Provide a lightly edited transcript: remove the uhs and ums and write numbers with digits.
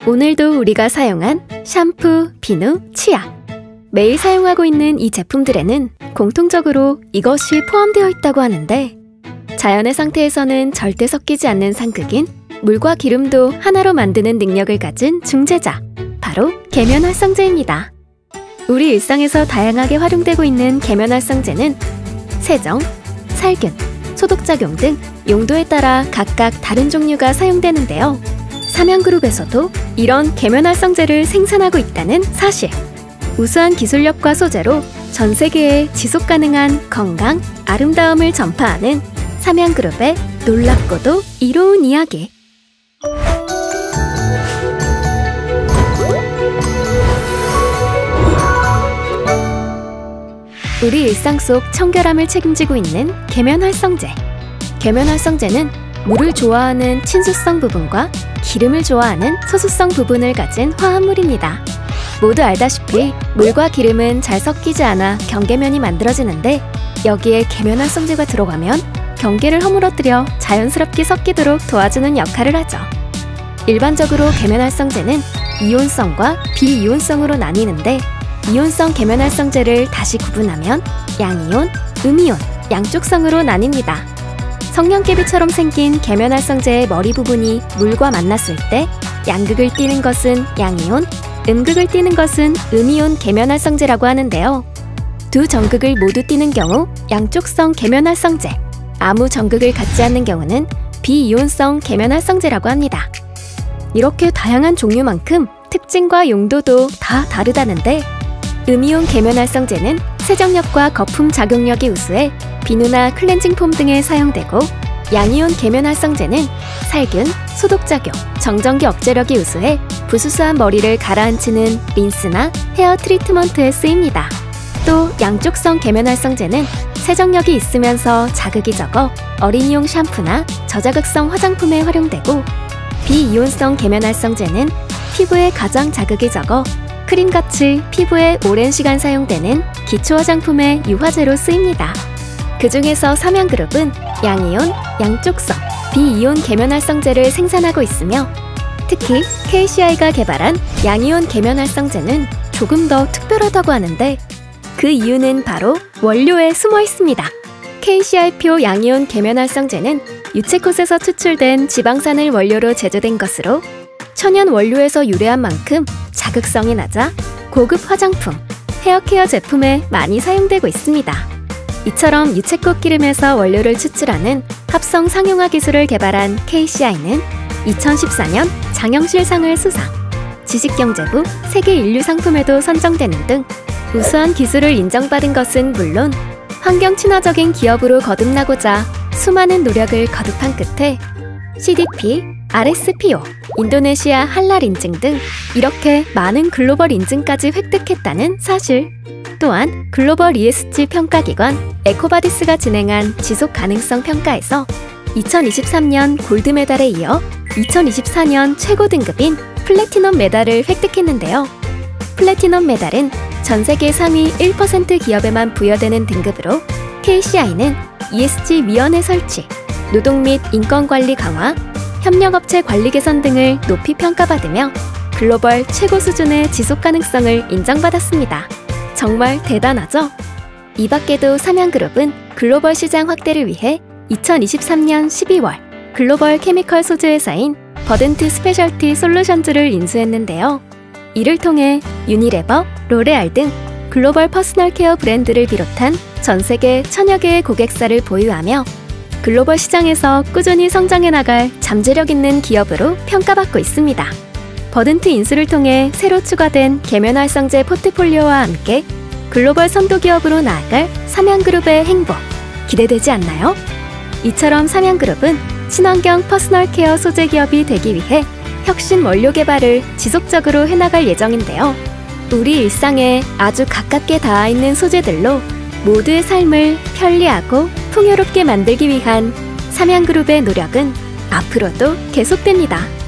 오늘도 우리가 사용한 샴푸, 비누, 치약. 매일 사용하고 있는 이 제품들에는 공통적으로 이것이 포함되어 있다고 하는데, 자연의 상태에서는 절대 섞이지 않는 상극인 물과 기름도 하나로 만드는 능력을 가진 중재자, 바로 계면활성제입니다. 우리 일상에서 다양하게 활용되고 있는 계면활성제는 세정, 살균, 소독작용 등 용도에 따라 각각 다른 종류가 사용되는데요. 삼양그룹에서도 이런 계면활성제를 생산하고 있다는 사실. 우수한 기술력과 소재로 전 세계에 지속가능한 건강, 아름다움을 전파하는 삼양그룹의 놀랍고도 이로운 이야기. 우리 일상 속 청결함을 책임지고 있는 계면활성제. 계면활성제는 물을 좋아하는 친수성 부분과 기름을 좋아하는 소수성 부분을 가진 화합물입니다. 모두 알다시피 물과 기름은 잘 섞이지 않아 경계면이 만들어지는데, 여기에 계면활성제가 들어가면 경계를 허물어뜨려 자연스럽게 섞이도록 도와주는 역할을 하죠. 일반적으로 계면활성제는 이온성과 비이온성으로 나뉘는데, 이온성 계면활성제를 다시 구분하면 양이온, 음이온, 양쪽성으로 나뉩니다. 성냥개비처럼 생긴 계면활성제의 머리 부분이 물과 만났을 때 양극을 띠는 것은 양이온, 음극을 띠는 것은 음이온 계면활성제라고 하는데요. 두 전극을 모두 띠는 경우 양쪽성 계면활성제, 아무 전극을 갖지 않는 경우는 비이온성 계면활성제라고 합니다. 이렇게 다양한 종류만큼 특징과 용도도 다 다르다는데, 음이온 계면활성제는 세정력과 거품 작용력이 우수해 비누나 클렌징 폼 등에 사용되고, 양이온 계면활성제는 살균, 소독작용, 정전기 억제력이 우수해 부수수한 머리를 가라앉히는 린스나 헤어 트리트먼트에 쓰입니다. 또 양쪽성 계면활성제는 세정력이 있으면서 자극이 적어 어린이용 샴푸나 저자극성 화장품에 활용되고, 비이온성 계면활성제는 피부에 가장 자극이 적어 크림같이 피부에 오랜 시간 사용되는 기초 화장품의 유화제로 쓰입니다. 그 중에서 삼양그룹은 양이온, 양쪽성, 비이온 계면활성제를 생산하고 있으며, 특히 KCI가 개발한 양이온 계면활성제는 조금 더 특별하다고 하는데, 그 이유는 바로 원료에 숨어 있습니다. KCI표 양이온 계면활성제는 유채꽃에서 추출된 지방산을 원료로 제조된 것으로 천연 원료에서 유래한 만큼 자극성이 낮아 고급 화장품, 헤어케어 제품에 많이 사용되고 있습니다. 이처럼 유채꽃 기름에서 원료를 추출하는 합성 상용화 기술을 개발한 KCI는 2014년 장영실상을 수상, 지식경제부 세계인류상품에도 선정되는 등 우수한 기술을 인정받은 것은 물론, 환경 친화적인 기업으로 거듭나고자 수많은 노력을 거듭한 끝에 CDP, RSPO, 인도네시아 할랄 인증 등 이렇게 많은 글로벌 인증까지 획득했다는 사실. 또한 글로벌 ESG 평가기관 에코바디스가 진행한 지속가능성 평가에서 2023년 골드메달에 이어 2024년 최고 등급인 플래티넘 메달을 획득했는데요. 플래티넘 메달은 전 세계 상위 1% 기업에만 부여되는 등급으로, KCI는 ESG 위원회 설치, 노동 및 인권관리 강화, 협력업체 관리 개선 등을 높이 평가받으며 글로벌 최고 수준의 지속가능성을 인정받았습니다. 정말 대단하죠? 이 밖에도 삼양그룹은 글로벌 시장 확대를 위해 2023년 12월 글로벌 케미컬 소재 회사인 버든트 스페셜티 솔루션즈를 인수했는데요. 이를 통해 유니레버, 로레알 등 글로벌 퍼스널 케어 브랜드를 비롯한 전 세계 천여 개의 고객사를 보유하며 글로벌 시장에서 꾸준히 성장해 나갈 잠재력 있는 기업으로 평가받고 있습니다. 버든트 인수를 통해 새로 추가된 계면활성제 포트폴리오와 함께 글로벌 선도 기업으로 나아갈 삼양그룹의 행보, 기대되지 않나요? 이처럼 삼양그룹은 친환경 퍼스널 케어 소재 기업이 되기 위해 혁신 원료 개발을 지속적으로 해나갈 예정인데요. 우리 일상에 아주 가깝게 닿아 있는 소재들로 모두의 삶을 편리하고 풍요롭게 만들기 위한 삼양그룹의 노력은 앞으로도 계속됩니다.